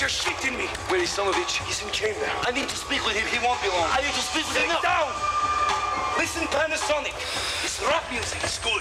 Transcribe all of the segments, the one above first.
You're shitting me. Where is Sonovich? He's in chamber. I need to speak with him. He won't be long. I need to speak with him now. Down. Listen, Panasonic. This rap music is good.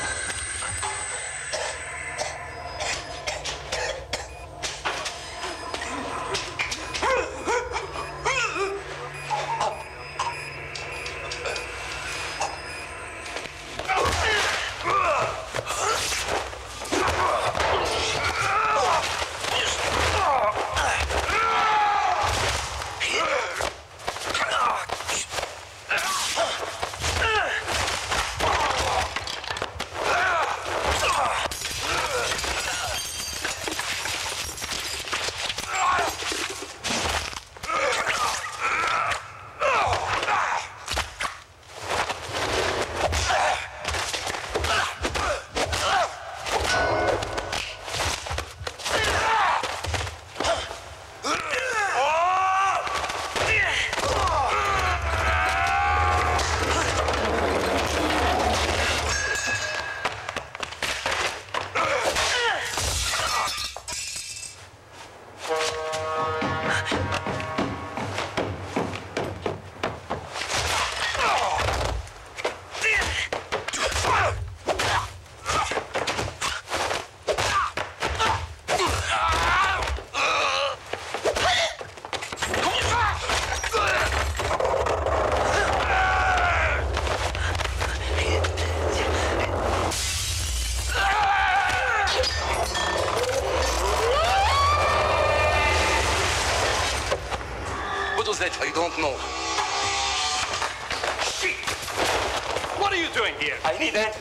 I don't know. Shit! What are you doing here? I need